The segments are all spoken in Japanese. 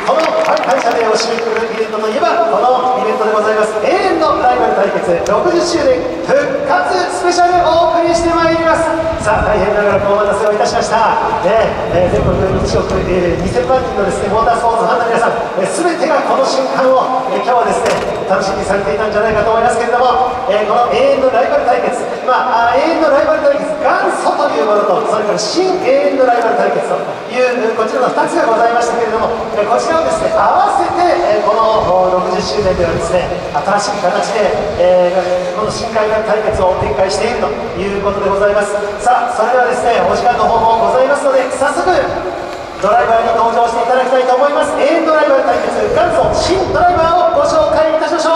この会社でを締めくくるイベントといえばこのイベントでございます。永遠のライバル対決60周年復活スペシャルをお送りしてまいります。さあ大変長らくお待たせをいたしました、全国1億、2000万人のですねモータースポーツファンの皆さん、全てがこの瞬間を、今日はですね楽しみにされていたんじゃないかと思いますけれども、この永遠のライバル対決、永遠のライバル対決元祖というものと、それから新永遠のライバル対決というこちらの2つがございましたけれども、こちらをですね合わせて、この60周年ではですね新しい形で、この新ライバル対決を展開しているということでございます。さあそれではですねお時間の方もございますので、早速ドライバーに登場していただきたいと思います。永遠のライバル対決元祖新ドライバーをご紹介いたしましょう。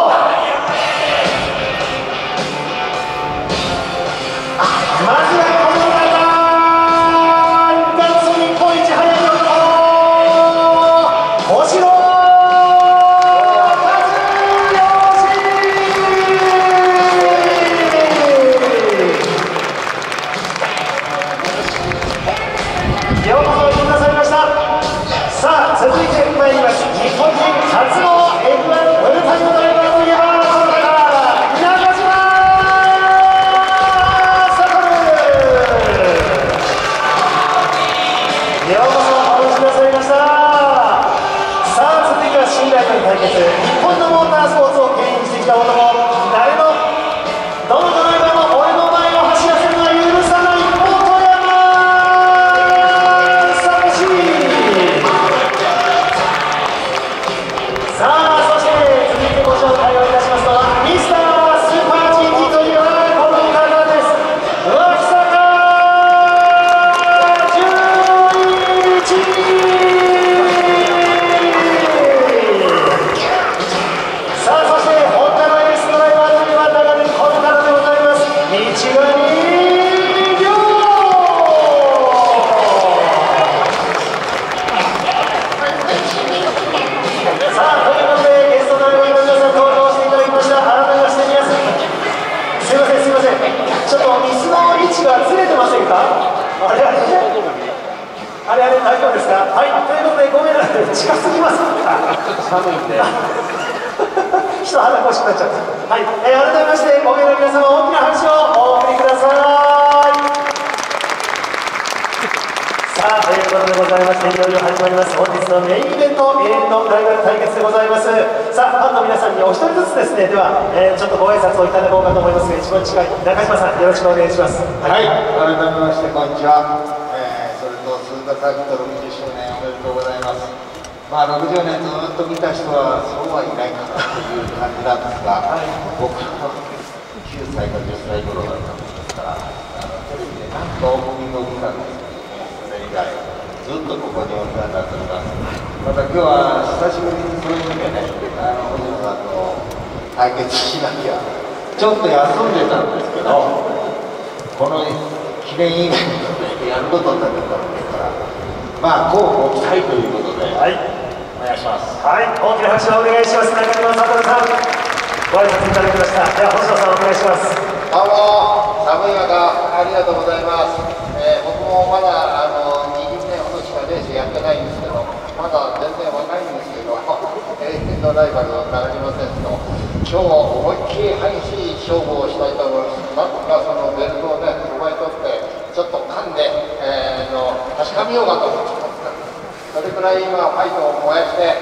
まずはこの方、元祖日本一速い男、星野ようこそお越しくださいました。さあ続いてまいります。日本人初の F1 フルタイムドライバーといえばこの方、中島悟。ようこそお越しくださいました。さあ続いては新ライバル対決、日本のモータースポーツを牽引してきた男、誰のどのドライバーも俺の前を走らせるのは許さない妹山聡。さあそして続いてご紹介をいたしますのはミスタースーパー GT というこの方です。脇坂純一。さあそしてホンダのエースドライバーというは長年この方でございます。道上亮。さあということでゲストドライバーの皆さん登場していただきました。改めまして皆さんすいませんちょっと椅子の位置がずれてませんか。あれ大丈夫ですか。はいということでごめんなさい、近すぎますか。寒いんで人肌恋しくなっちゃった。はい、改めましてごめんな皆様大きな拍手をお送りください。さあということでございまして、いよいよ始まります本日のメインイベント、永遠のライバル対決でございます。さあファンの皆さんにお一人ずつですね、では、ちょっとご挨拶をいただこうかと思いますが、一番近い中島さんよろしくお願いします。 はい、改めましてこんにちは。それと鈴鹿サーキット60周年おめでとうございます。60年ずっと見た人はそうはいないかなという感じなんですが、僕は9歳か10歳頃だったものですから、テレビでなんとオープニングを見たんですけどね、それ以来ずっとここにお世話になっております。また今日は久しぶりにそういう意味でね、星野さんと対決しなきゃちょっと休んでたんですけど、この記念イベントでやることになってたんですから、こうご期待ということで、はい、お願いします。 はい、大きな拍手をお願いします。中島悟さんご挨拶いただきました。では星野さんお願いします。 どうも寒い中ありがとうございます。僕もまだ20年ほどしかレースやってないんですけど、まだ全然若いんですけど、永遠のライバルの中島選手と今日思いっきり激しい勝負をしたいと思います。なんとかそのベルトをね奪い取ってちょっと噛んで、確かめようかと思ってます。それくらい今ファイトを燃やして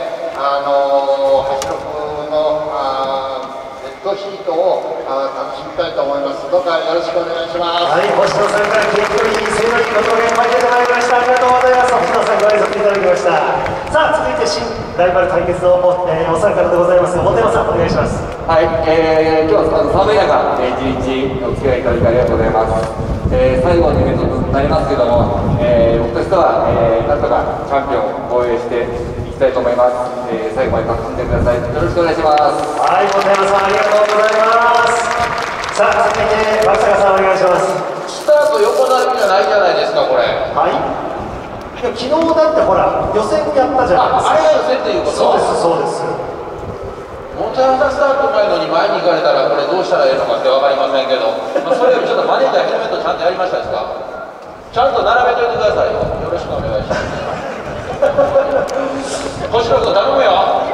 86のデッドヒートを楽しみたいと思います。どうかよろしくお願いします。 はい、星野さんから結局いい勢のいいことがいっぱい出てまいりました。ありがとうございます。星野さんご挨拶いただきました。さあ続いて新ライバル対決のお三方でございます。本山さんお願いします。 はい、今日は寒い中、一日お付き合いいただきありがとうございます。最後のイベントとなりますけども、僕としては、なんとかチャンピオンを応援していきたいと思います。最後まで楽しんでください。よろしくお願いします。 はい、本山さんありがとうございます。さあ続いて松坂さんお願いします。 スタート横並びじゃないじゃないですかこれ。 はい。いや昨日だってほら予選やったじゃないですか。 あれが予選っていうこと。 そうです。 モンタナスタート前のに前に行かれたらこれどうしたらいいのかって分かりませんけど、それよりちょっとマネージャーヘルメットちゃんとやりましたですか。ちゃんと並べといてくださいよ。よろしくお願いします。 星野君頼むよ。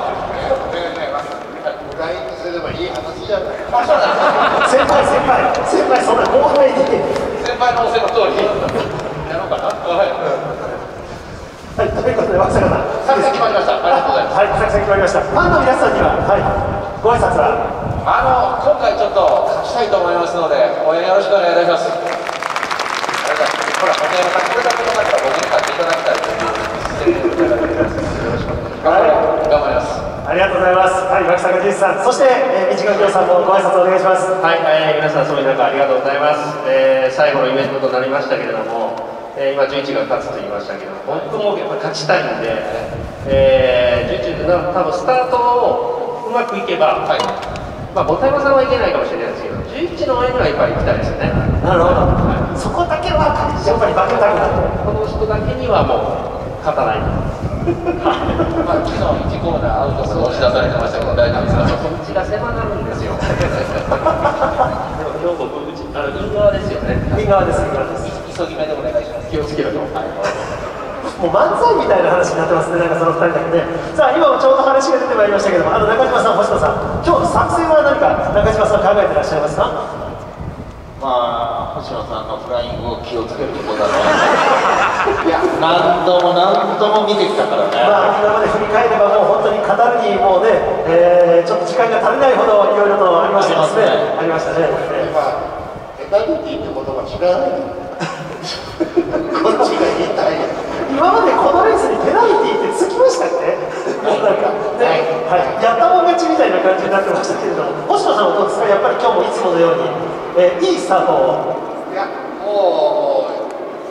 フライングすればいい話じゃない。 あ、そうなんです。 先輩、そんな後輩に。 先輩のおっしゃる通り。やろうかな。はい。 はい、ということで、若坂さん。 作戦決まりました。ありがとうございます。 はい、作戦決まりました。ファンの皆さんには、はい、ご挨拶は。 今回ちょっと勝ちたいと思いますので、応援よろしくお願いいたします。ほら、本山さん、これだけの方は僕に勝っていただきたいという姿勢でいただいています。よろしくお願いします。頑張ります。 ありがとうございます。はい、脇坂仁さん、そして、道上京さんもご挨拶お願いします。 はい、皆さん、そういう中、ありがとうございます。最後のイベントとなりましたけれども、今、11が勝つと言いましたけど、本当もうやっぱり勝ちたいんで、11で多分スタートをうまくいけば、はい、まあ、ボタヤマさんはいけないかもしれないですけど、11の上にはやっぱり行きたいですよね。 なるほど、はい、そこだけはやっぱり負けたくない。 この人だけにはもう勝たない。 まあ、昨日1コーナーアウトと押し出されてましたけど、大丈夫ですか。 そっちが狭なるんですよ。でも今日僕、イン側ですよね。 イン側です、イン側です。 急ぎ目でお願いします。 気をつけろと。はい、 もう漫才みたいな話になってますね、なんかその2人だけね。さあ、今もちょうど話が出てまいりましたけども、中島さん、星野さん、今日の作戦は何か、中島さん、考えてらっしゃいますか？ まあ、星野さんのフライングを気をつけることだといや、何度も見てきたからね。 まあ、今まで振り返れば、もう本当に語るにもうね、ちょっと時間が足りないほどいろいろとありましたね。ありましたね。 今、ペナルティーって言葉知らないこっちが言いたい。 今までこのレースにペナルティーってつきましたっけ？もうなんかね、はい、やったもん勝ちみたいな感じになってましたけれども、星野さんはどうですか？やっぱり今日もいつものように、いいスタートを。 いや、もう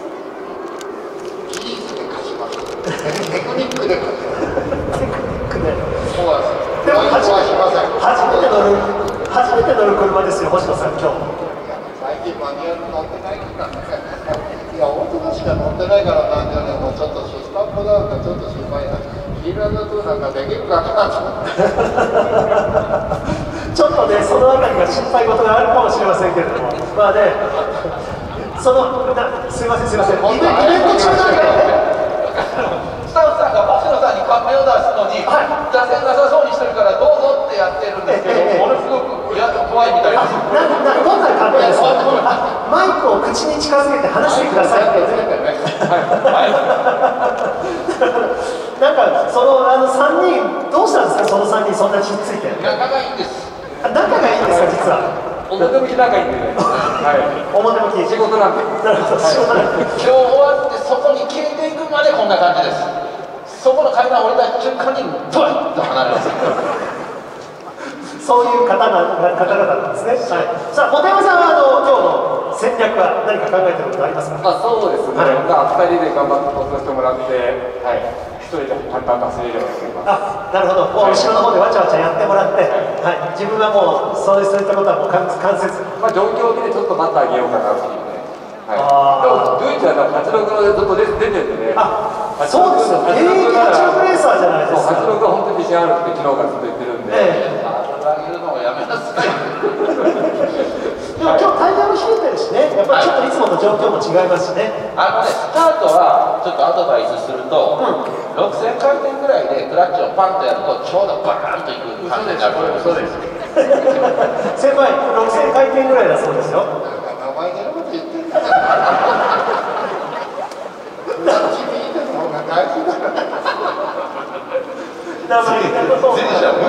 技術で勝ちます。テクニックで勝ちます。 テクニックで。 そうなんです。でも初めて乗る車ですよ、星野さん、今日。最近マニュアル乗ってないからね。いや、オートマしか乗ってないからなんじゃね、もうちょっとスタンプダウンがちょっと心配な。ヒーラーだとなんかできるかなと思って。 ちょっとね、そのあたりが心配事があるかもしれませんけれども、まあね、すいません、イベント中なんで。 スタッフさんが星野さんにカンペを出すのに、 はい、 出せなさそうにしてるからどうぞってやってるんですけど、ものすごく怖いみたいです。 どんなカンペですか？マイクを口に近づけて話してくださいって。なんかその3人どうしたんですか？その3人そんなひっついて。 仲がいいんです。 仲がいいんですか？実は。 表向き仲いいんでね。はい。 表向き。 仕事なんで。 なるほど。仕事なんで。 今日終わってそこに消えていくまでこんな感じです。そこの階段降りた瞬間にドンと離れます。 そういう方々なんですね。はい。さあ、本山さんは今日の戦略は何か考えてることありますか？ そうですね。 はい、 2人で頑張って落としてもらって、はい。1人で簡単に走れればと思います。 なるほど。もう後ろの方でわちゃわちゃやってもらって、はい。自分はもうそういったことはもう関節。 まあ状況を見てちょっと待ってあげようかなっていうね。はい。でもドイツは86のずっと出てるんでね。 そうですよ。現役86レーサーじゃないですか。 86は本当に自信あるって昨日からずっと言ってるんで。 あげるのをやめなさい。 でも今日タイヤも冷えてるしね、やっぱりちょっといつもの状況も違いますしね。 スタートはちょっとアドバイスすると、6000回転ぐらいでクラッチをパンとやるとちょうどバーンといく感じになると思います。そうです。 先輩、6000回転ぐらいだそうですよ。 名前出ること言ってるんだからクラッチ見てる方が大事だから名前出ることをず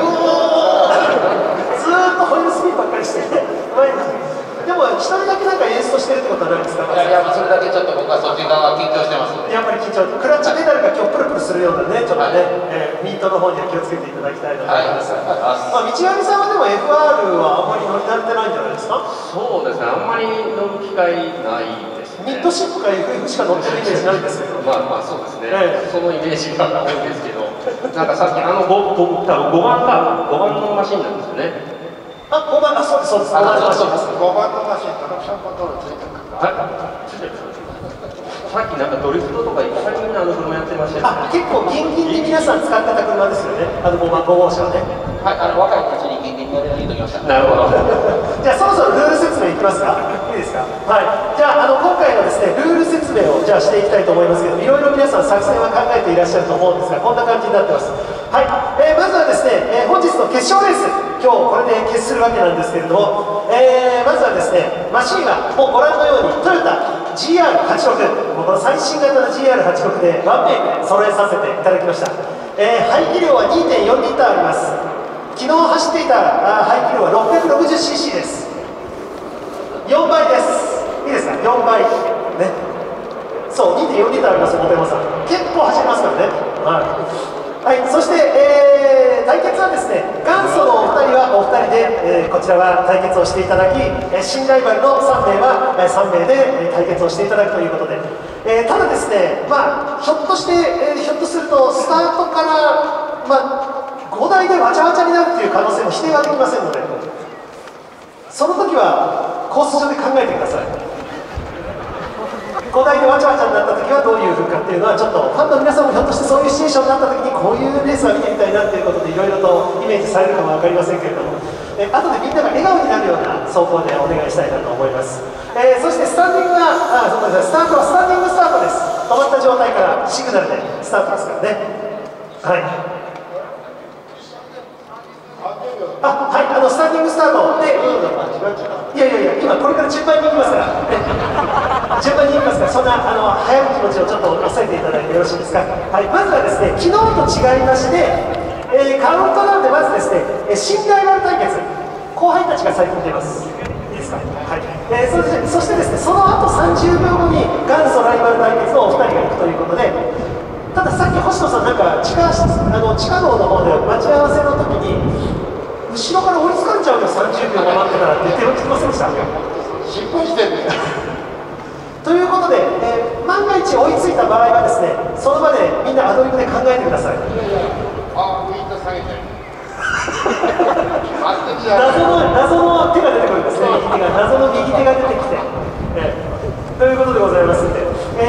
ーっとホイールスピンばっかりしてでも一人だけなんか演出してるってことはないですか？ いや、それだけちょっと僕はそっち側は緊張してます。 やっぱり緊張、クラッチペダルが今日プルプルするようなね、ちょっとね、ミートの方には気をつけていただきたいと思います。道上さんはでも FR はあんまり乗り慣れてないんじゃないですか？ そうですね、あんまり乗る機会ないですね。 ミッドシップか FF しか乗ってるイメージないんですけど。 まあそうですね、そのイメージが多いんですけど、なんかさっき多分5番のマシンなんですよね。 5番、そうです、5番のマシンです。 5番のマシン、トラクションコントロールついてるから。 ついてる。さっきなんかドリフトとかいっぱいみんな車やってましたよね。 結構ギンギンで皆さん使ってた車ですよね。5号車はね。 はい、若い子たちにギンギンにやりときました。 なるほど。 じゃあそろそろルール説明いきますか。いいですか。はい。じゃあ今回回のですねルール説明をじゃあしていきたいと思いますけど、いろいろ皆さん作戦は考えていらっしゃると思うんですが、こんな感じになってます。はい、まずはですね、本日の決勝レース、今日これで決するわけなんですけれども、まずはですねマシンがもうご覧のようにトヨタ GR86、この最新型の GR86 でワンメイク揃えさせていただきました。排気量は 2.4 リッターあります。昨日走っていた排気量は 660cc です。4倍です。いいですか、4倍ね。そう、 2.4 リッターありますよ、本山さん。結構走りますからね。はい、そして、対決はですね、元祖のお二人はお二人で、こちらは対決をしていただき、新ライバルの3名は3名で対決をしていただくということで、ただですね、ひょっとして、ひょっとするとスタートから、5台でわちゃわちゃになるという可能性も否定はできませんので、その時はコース上で考えてください。5台でわちゃわちゃになった時はどういう風かっていうのは、ちょっとファンの皆さんもひょっとしてそういうシチュエーションになった時にこういうレースは見てみたいなっていうことでいろいろとイメージされるかも分かりませんけれども、後でみんなが笑顔になるような走行でお願いしたいなと思います。そしてスタートはスタンディングスタートです。止まった状態からシグナルでスタートですからね。はい、はい、スタンディングスタートで、今これから順番に行きますから順番に行きますから、そんな早い気持ちをちょっと抑えていただいてよろしいですか。はい、まずはですね、昨日と違いまして、カウントダウンでまずですね、新ライバル対決、後輩たちが先に出ます。いいですか。はい、そしてですね、その後30秒後に元祖ライバル対決のお二人が行くということで、たださっき星野さん、なんか地下道の方で待ち合わせの時に後ろから追いつかんちゃうよ、30秒待ってたらって言ってませんでした？ 心配してんねということで、万が一追いついた場合はですね、その場でみんなアドリブで考えてください。 ウィンド下げて謎の手が出てくるんですね、謎の右手が出てきて、ということでございますんで、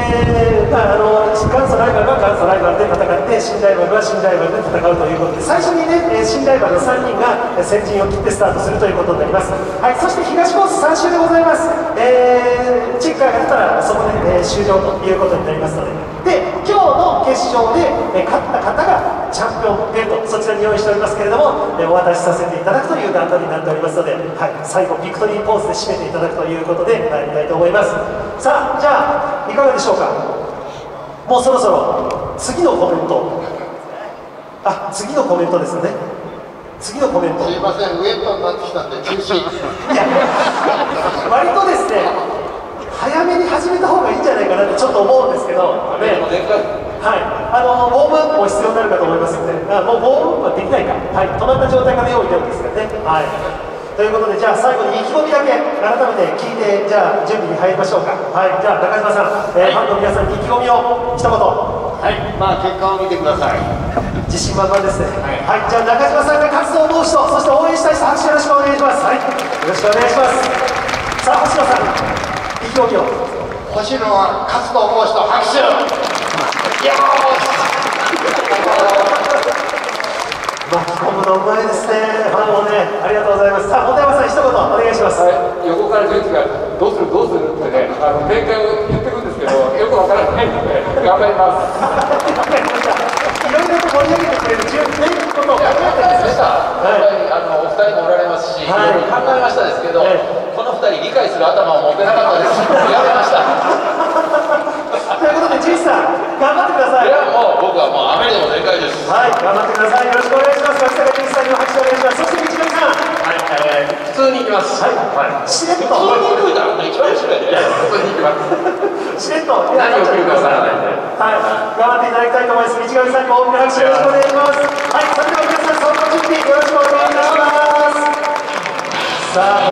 元祖ライバルは元祖ライバルで戦って、新ライバルは新ライバルで戦うということで、最初にね、新ライバルの3人が先陣を切ってスタートするということになります。はい、そして東コース3周でございます。チェッカーが出たらそこで、終了ということになりますので、今日の決勝で、勝った方がチャンピオンベルト、そちらに用意しておりますけれども、お渡しさせていただくという段取りになっておりますので、はい、最後ビクトリーポーズで締めていただくということで参りたいと思います。さあ、じゃあいかがでしょうか。もうそろそろ次のコメント、次のコメントですよね。次のコメント、 すいません、ウエットになってきたんで中止。 いや、割とですね、早めに始めた方がいいんじゃないかなってちょっと思うんですけど、ね、はい、ウォームアップも必要になるかと思いますので、もうウォームアップはできないか、はい、止まった状態から用意でるんですからね。はい、ということで、じゃあ最後に意気込みだけ改めて聞いて、じゃあ準備に入りましょうか。はい、じゃあ中島さん、ファンの皆さんに意気込みを一言。 はい、結果を見てください。 自信満々ですね。はい、じゃあ中島さんが勝つと思う人、そして応援したい人、拍手よろしくお願いします。はい、よろしくお願いします。さあ星野さん、意気込みを。 星野は勝つと思う人、拍手。よーし。 巻き込むのうまいですね。ファンもね、ありがとうございます。さあ本山さん、一言お願いします。 はい、横から純一がどうするってね、展開を言ってくるんですけど、よくわからないので頑張ります。 いろいろと盛り上げてくれる純一ね、ことを考えてるんですね。 お二人もおられますし、いろいろ考えましたですけど、この二人理解する頭を持ってなかったです。やめました。 ということで、純一さん、頑張ってください。 いや、もう僕はもう雨でも全開です。 はい、頑張ってください。よろしくお願いします。松坂純一さんにも拍手をお願いします。そして道上さん。 はい、普通に行きます。はい、 しれっと。 普通に行くだろうね、一番後ろやね。 普通に行きます。 しれっと。 何を送るかわからないんで。 はい、頑張っていただきたいと思います。道上さんにも大きな拍手よろしくお願いします。はい、それでは皆さん、走行準備よろしくお願いいたします。さあ。